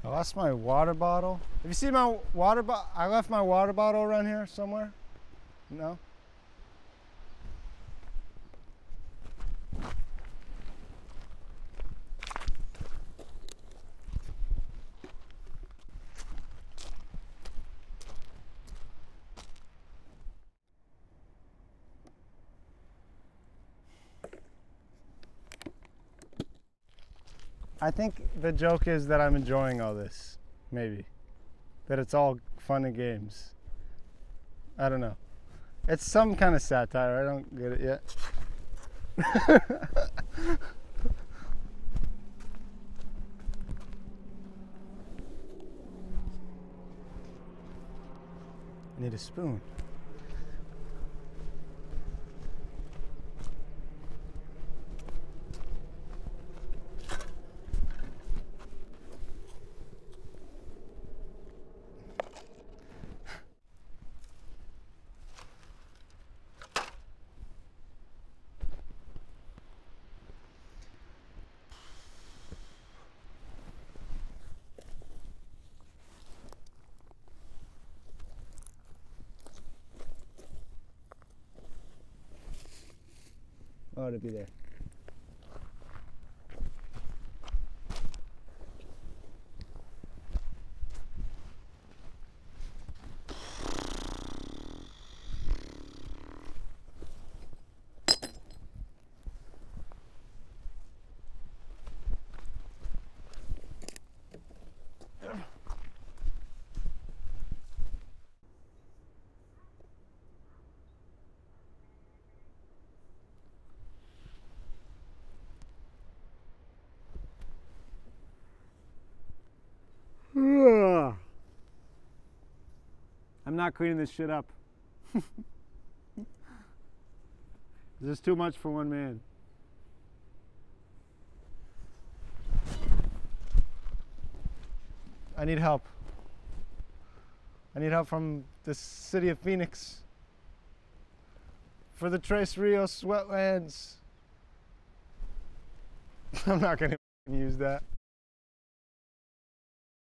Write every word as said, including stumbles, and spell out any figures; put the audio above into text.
I lost my water bottle. Have you seen my water bottle? I left my water bottle around here somewhere. No? I think the joke is that I'm enjoying all this, maybe. That it's all fun and games. I don't know. It's some kind of satire, I don't get it yet. I need a spoon. Oh, to be there. I'm not cleaning this shit up. This is too much for one man. I need help. I need help from the city of Phoenix for the Tres Rios Wetlands. I'm not gonna use that.